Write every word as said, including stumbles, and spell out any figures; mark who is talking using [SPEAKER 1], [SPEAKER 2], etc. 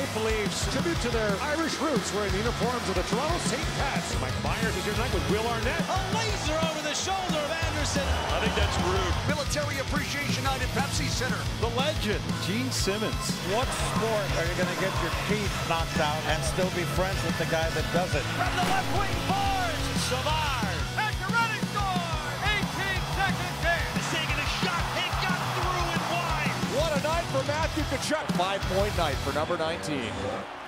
[SPEAKER 1] Leafs. Tribute to their Irish roots wearing the uniforms of the Toronto Saint Pats. Mike Myers is here tonight with Will Arnett.
[SPEAKER 2] A laser over the shoulder of Anderson.
[SPEAKER 3] I think that's rude.
[SPEAKER 4] Military Appreciation Night at Pepsi Center.
[SPEAKER 3] The legend, Gene Simmons.
[SPEAKER 5] What sport are you going to get your teeth knocked out and still be friends with the guy that does it?
[SPEAKER 2] From the left wing, Barnes. Savard. At the running score. eighteen seconds in. Taking a shot. It got through and wide.
[SPEAKER 1] What a night for Matthew Tkachuk.
[SPEAKER 6] Five-point night for number nineteen.